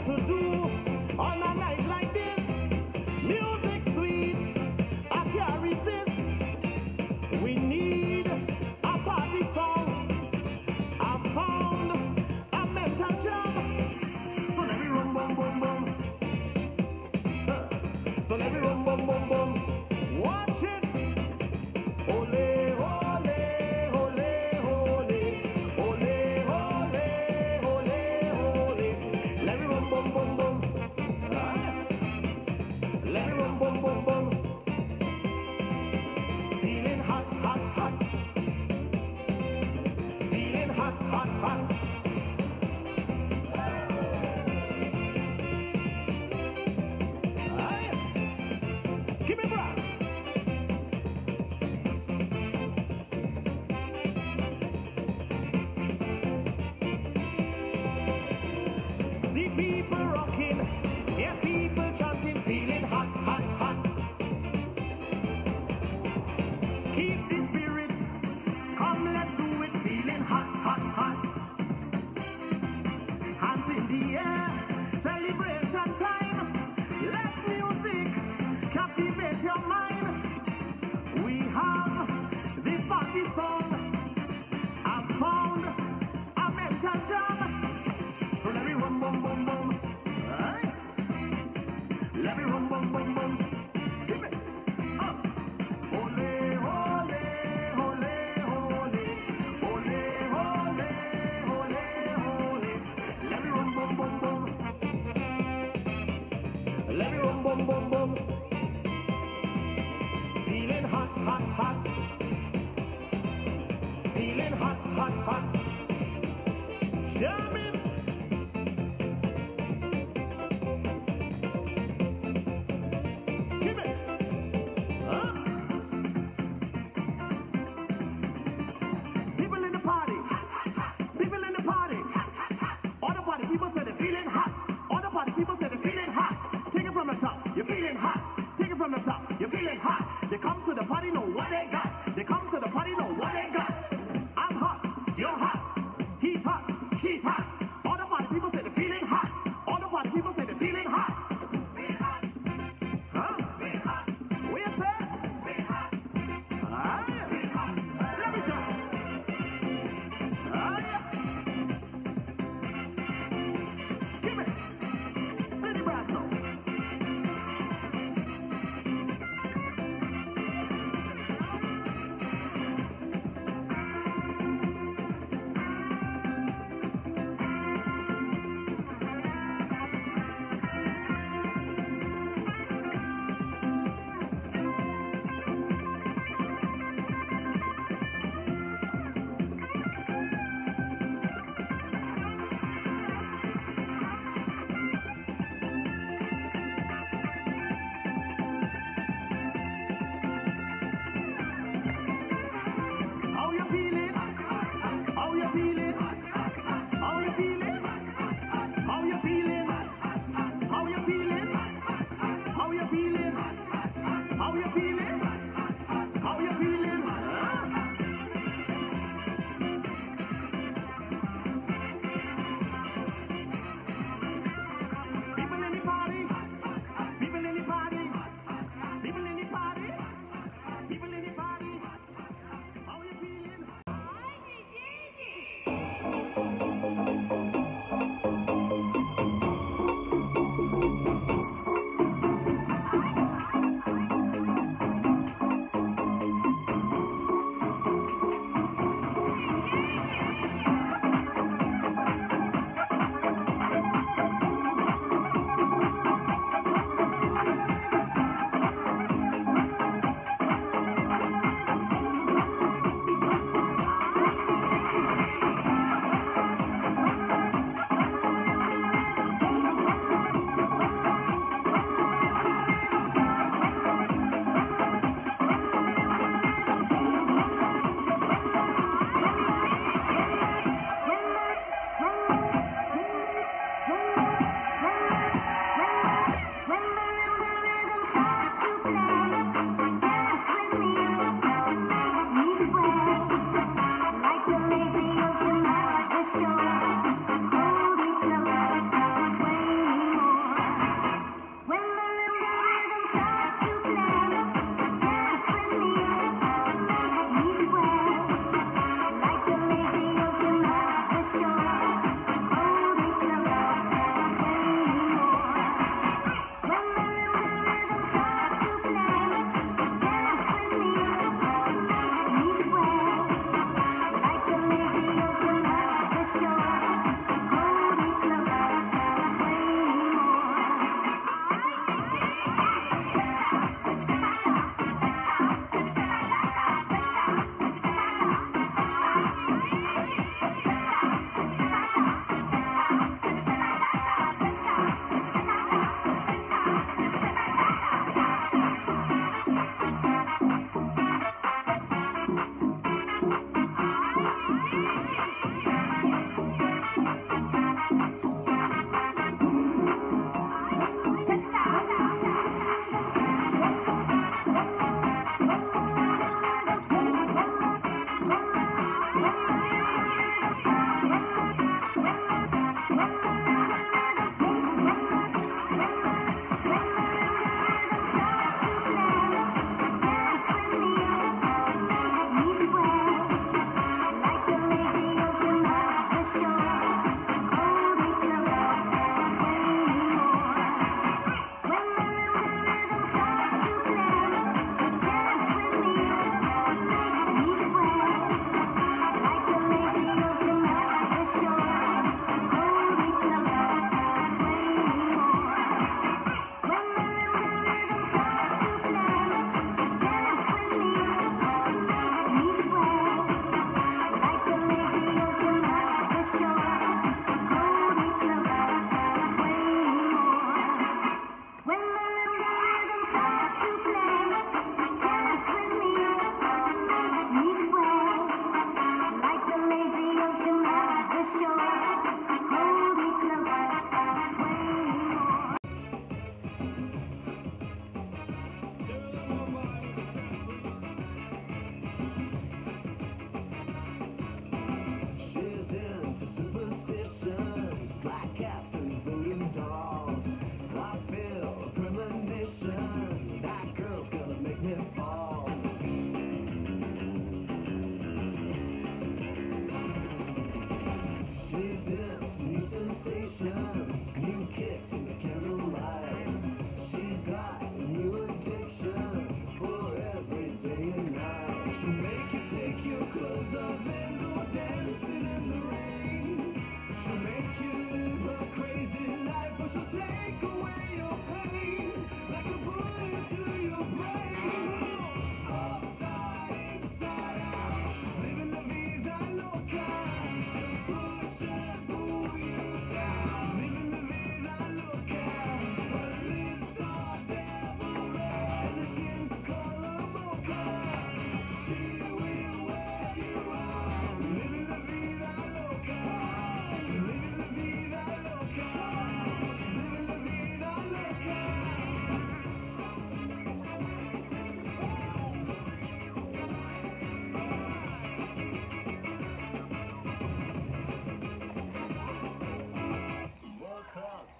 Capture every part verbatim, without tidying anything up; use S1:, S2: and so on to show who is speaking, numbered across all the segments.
S1: to do on a night like this. Music sweet, I can't resist. We need a party song. I found a mental jam. So let me run, boom, boom, boom. So let me run, boom, boom, boom. Watch it. Ole, ole, ole, ole. Ole, ole, ole, ole. Let me run, boom, boom, boom. Ah. Let me run, boom, boom, boom. Feeling hot, hot, hot. Feeling hot, hot, hot. Aye. Give me brass. See people rocking, hear people chanting, feeling hot, hot, hot. Keep the spirit, come let's do it, feeling hot, hot, hot. Hands in the air, celebration time. Let music captivate your mind. We have this party song. I've found a mental jam. So let me run, boom, boom, boom. Aye.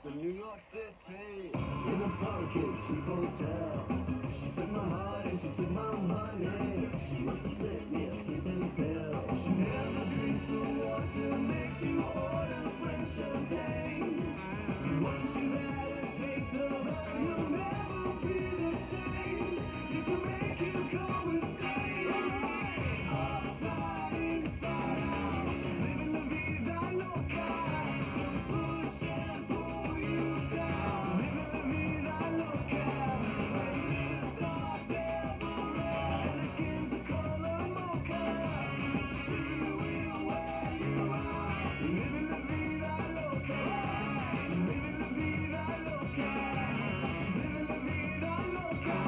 S1: to New York City. In a funky cheap hotel. She took my heart and she took my money. She must have slipped me a sleeping pill. She never drinks the water, makes you order French champagne. Once you've had a taste of her, you'll never be the same. It should make you go insane. Upside, inside out, living la vida loca. She'll push and pull you down. Living la vida loca. Her lips are devil red and her skin's the color mocha. She will wear you out. Living la vida loca. Living la vida loca. Living la vida loca.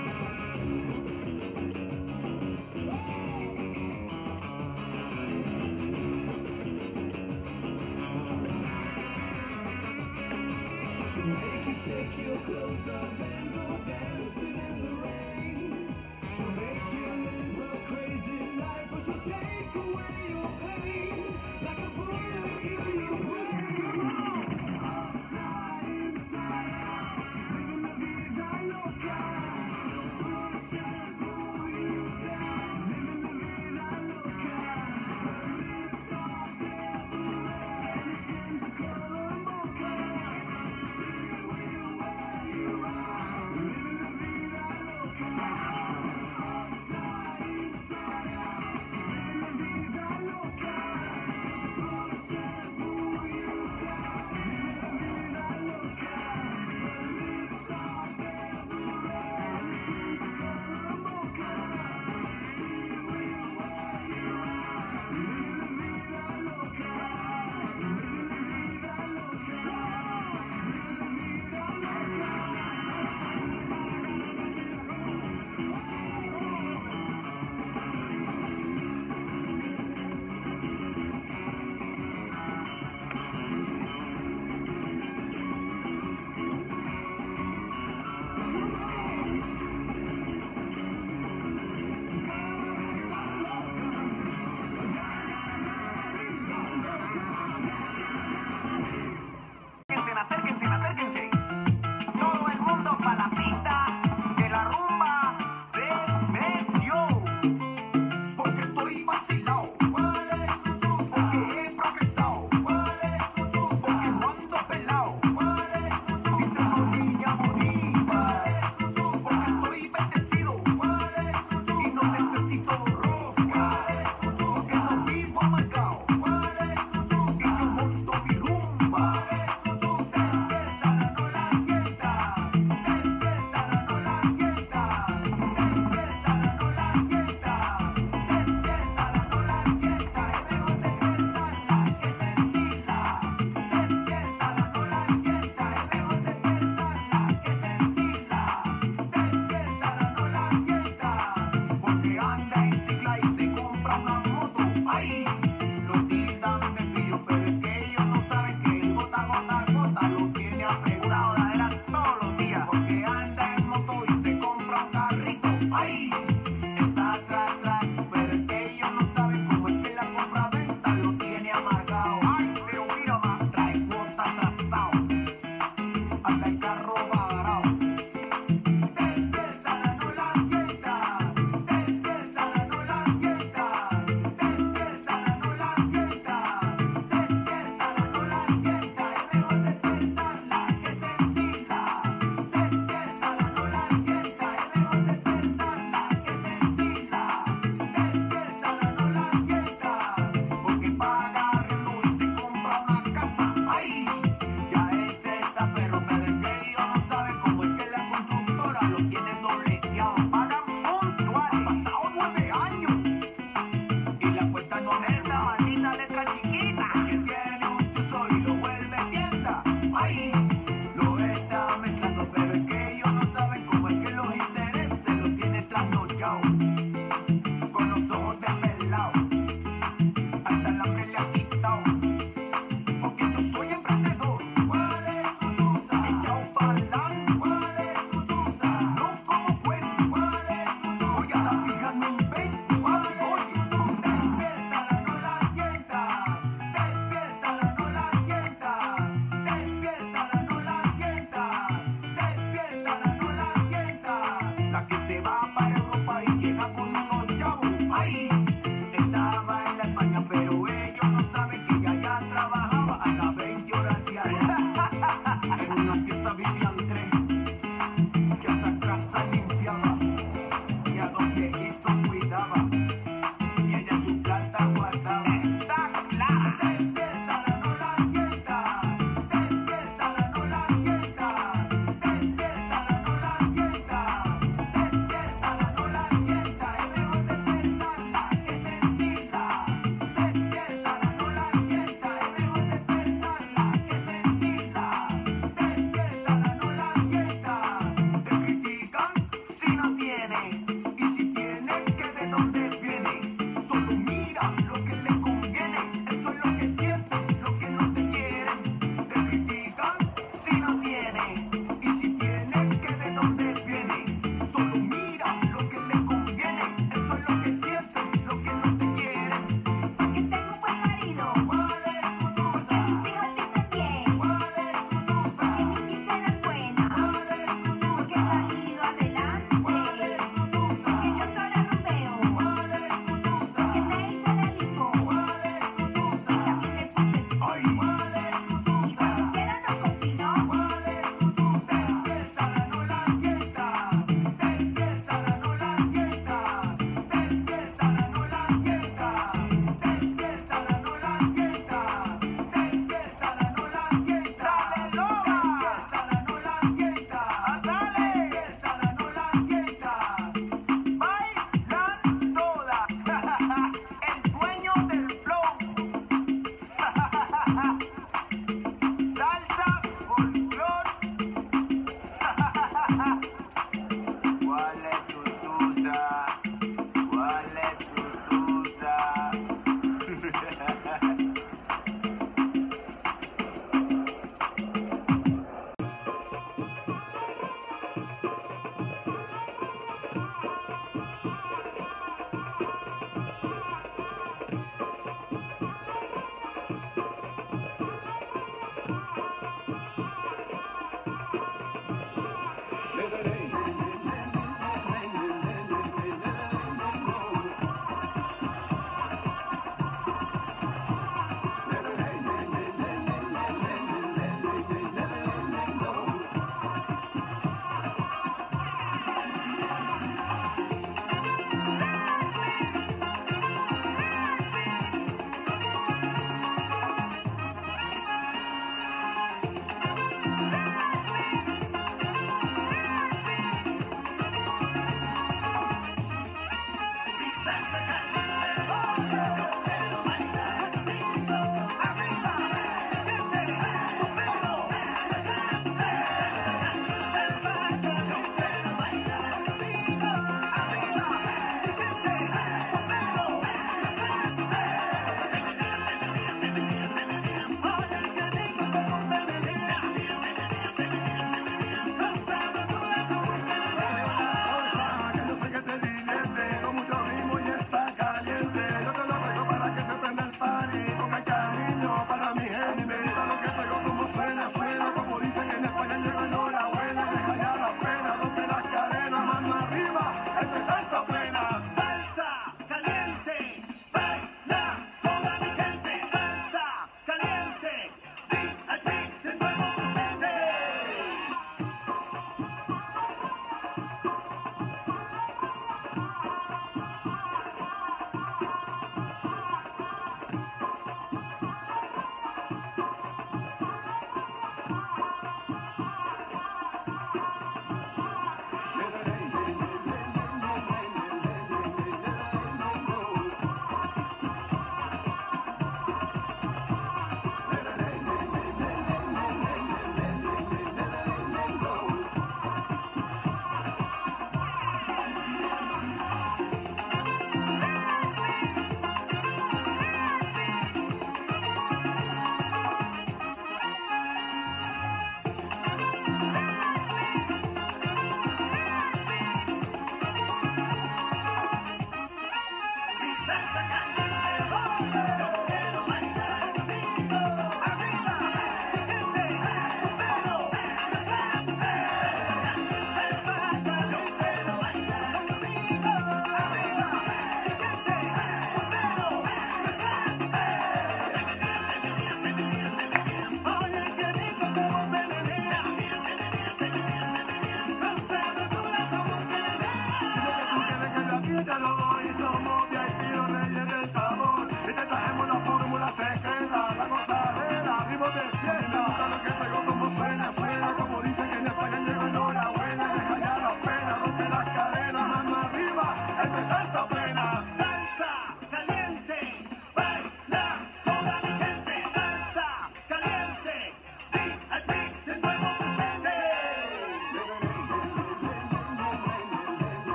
S1: She'll make you take your clothes off and go dancing in the rain. She'll make you live a crazy life, but she'll take away your pain like a bullet to your brain. Upside, inside out, living la vida loca. She'll push and pull you down, living la vida loca. Her lips are devil red and her skin's the color mocha. She will wear you out, living la vida loca. Upside, inside out, living la vida loca.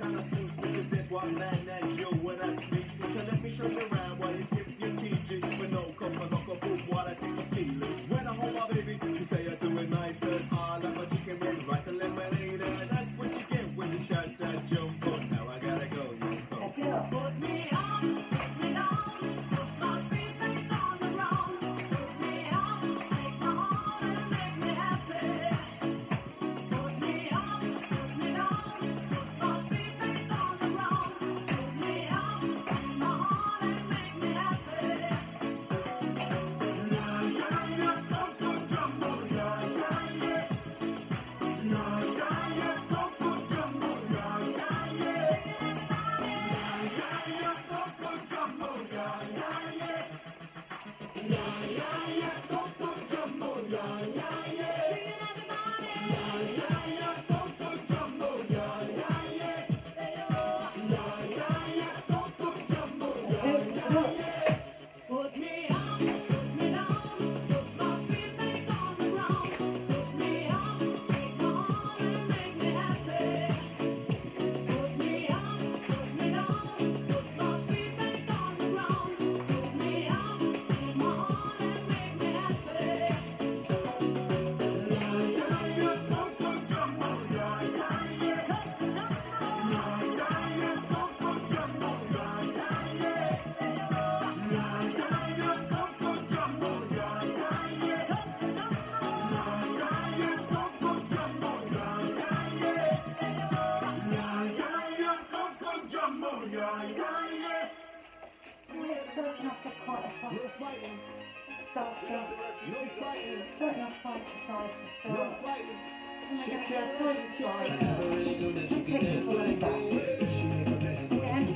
S2: kind of things because that's what man and you when I speak. So let me show you around while you skip your teaching. But no, come on, knock a boom while I take a feeling. When I hold my baby, you say I do it nicer. Ah, like my chicken red, right and lemonade. That's what you get when you shout that jump on. Now I gotta go, you go.
S1: Put me on, put me on, put my feet back on the ground. Put me on, take my heart and make me happy. Put me on, put me on, put my feet back on the ground. Put me on, take my heart and make me happy. Yeah, yeah, yeah, Coco Jumbo, yeah, yeah, yeah. Yeah, yeah, yeah, Coco Jumbo, yeah, yeah, yeah. Yeah, yeah, yeah, Coco Jumbo, yeah, yeah, yeah. Yeah, yeah, yeah, Coco Jumbo, yeah, yeah, yeah. Yeah, yeah, yeah, Coco Jumbo, yeah, yeah, yeah. Yeah, yeah, yeah, Coco Jumbo, yeah, yeah, yeah. Put me on, put me down, put my feet back on the ground. Put me on, take my heart and make me happy. Put me on, put me down, put my feet back on the ground. Put me on, take my heart and make me happy. Yeah, yeah, yeah, Coco Jumbo, yeah, yeah, yeah. Yeah, yeah, yeah, Coco Jumbo, yeah, yeah, yeah. Yeah, yeah, yeah, Coco Jumbo, yeah, yeah, yeah. Yeah, yeah, yeah, Coco Jumbo, yeah, yeah, yeah. Yeah, yeah, yeah, Coco Jumbo, yeah, yeah, yeah.
S3: It's starting off the quite a fast salsa. Starting off side to side to start. And we're going to go side to side. And take the volume back. Again.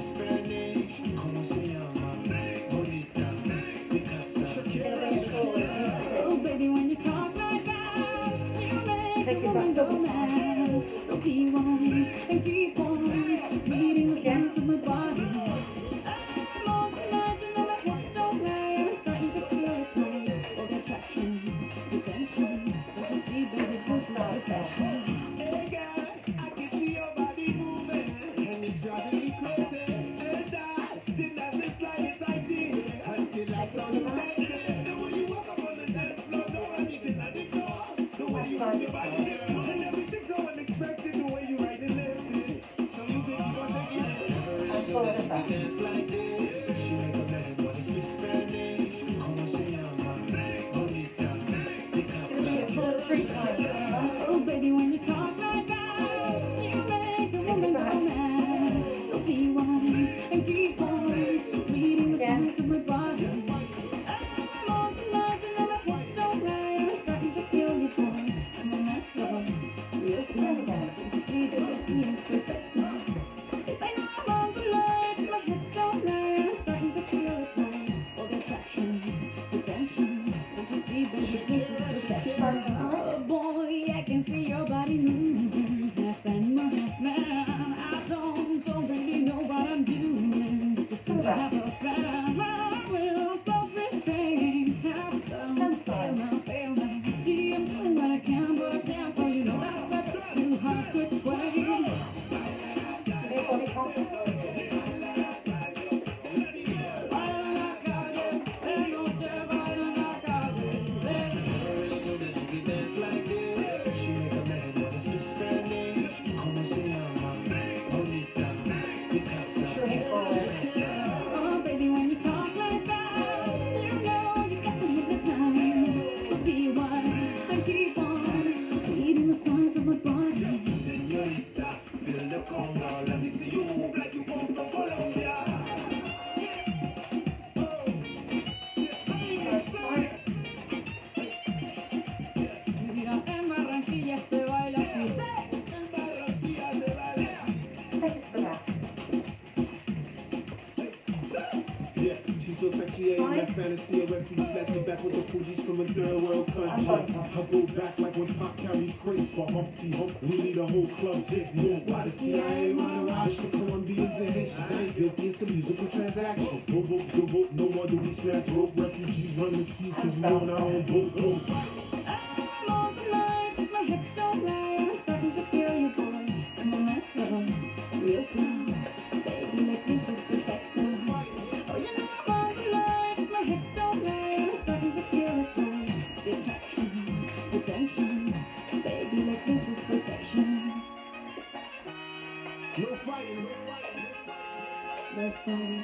S3: A little bit forward.
S4: Oh, baby, when you talk like that, you make
S3: Take
S4: a
S3: it back
S4: woman
S3: double
S4: go
S3: time.
S4: mad. So keep on and keep on reading the sense of my body. I'm on tonight, you know my hips don't lie. I'm starting to feel it's right. All the attraction, the tension. Don't you see, baby, this is perfection.
S2: Hey girl, I can see your body moving, and it's driving me crazy. And I didn't have the slightest idea until I saw you dancing. And when you walk up on the dance floor, no one even at the door. The way you
S3: Side
S2: move
S3: to
S2: your body,
S3: side.
S2: girl, and everything's so unexpected. The way you right and left it, so you think you gon' take it.
S3: And forward and back.
S2: Dance like this, she make a man wanna speak Spanish. Como se llama? Bonita.
S3: Finish it forward three times this time.
S4: Oh, baby, when you talk like that, you make a woman go mad. So be wise and keep on reading the
S3: Again.
S4: sense of my body. I'm on tonight, you know my hips don't lie. I'm starting to feel your joy. I'm on next level, real slow. Don't you see that this is perfect? If I know I'm on tonight, my hips don't lie. I'm starting to feel it's right. All the attraction, the tension. Don't you see, baby, this is perfection? Oh boy, I can see your body moving, half animal, half man. I don't, don't really know what I'm doing, but just seem to have a plan. My will, self-restraint, have some fail now, fail now. See, I'm doing what I can, but I can't, so you know that's too hard to explain.
S3: Give your body confidence. Shrink forward.
S4: Oh, baby, when you talk like that, you know you got me hypnotized. So be wise and keep on reading the signs of my body.
S2: Señorita, feel the conga, let me see you move like you come from Colombia.
S3: Side to side.
S4: Mira, en Barranquilla se baila así.
S3: Take it to the back.
S2: Yeah, she's so sexy, yeah, in that fantasy, a refugee back to back with the Fugees from a third world country. I go back like when Pop carried crates for Humpty Hump. We need a whole club dizzy. Why the C I A running around for Colombians and Haitians? I ain't guilty, it's a musical transaction. Boom, boom, boom, boom, no wonder we snatch rope. Refugees run the seas cause we on our own boat. Oh.
S4: I'm on tonight, my hips don't lie. I'm starting to feel you, boy. I'm on next level, real slow. this is perfection.
S2: No fighting, no fighting,
S4: No fighting.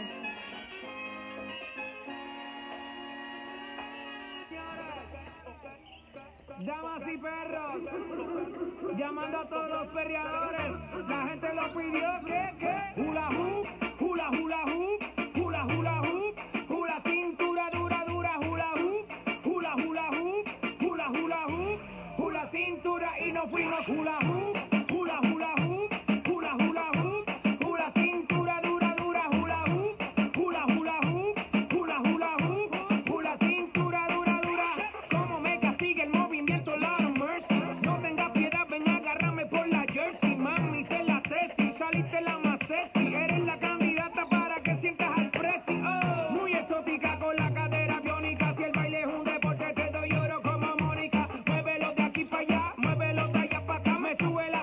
S1: Damas y perros, llamando a todos los perreadores, la gente lo pidió, ¿qué, qué? Hula hoop, hula hula hoop, hula hula hoop, hula cintura dura dura, hula hoop, hula hula hoop, hula hula hoop, hula cintura y nos fuimos hula hoop, hula hula hoop, hula hula hoop, hula cintura dura dura, hula hoop, hula hula hoop, hula hula hoop, hula cintura dura dura, como me castiga el movimiento Lord of Mercy, no tengas piedad, ven a agarrarme por la jersey, mami, sé la tesis, saliste la más sexy, eres la candidata para que sientas al presi, oh, muy exótica con la cadera biónica, si el baile es un deporte te doy oro como Mónica, muévelo de aquí para allá, muévelo de allá para acá, me sube la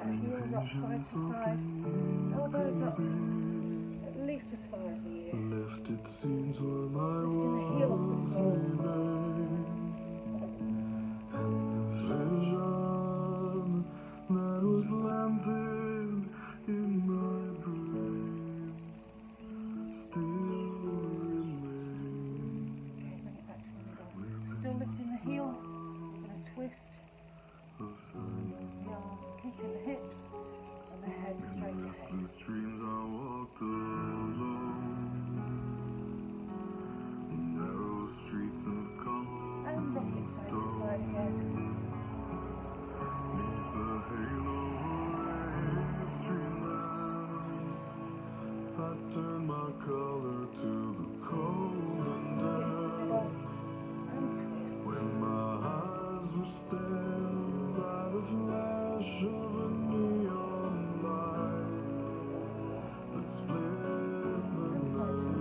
S3: heel rock side to side, elbows up at least as far as the ear. Lifting the heel off the floor. Still lifting the heel and a twist. The arms keeping the hips and the head straight ahead. And rock it side to side again.
S1: I turn my color to the cold and dark.
S3: And twist.
S1: When my eyes were stared by the flash of a neon light that split the night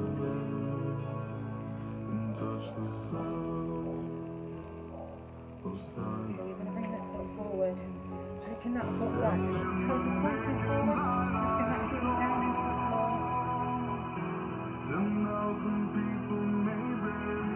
S1: and touched the sound of silence.
S3: You're going to bring this foot forward, taking that foot back, toes are pointing forward, pressing that heel down into the floor.
S1: Ten thousand people, maybe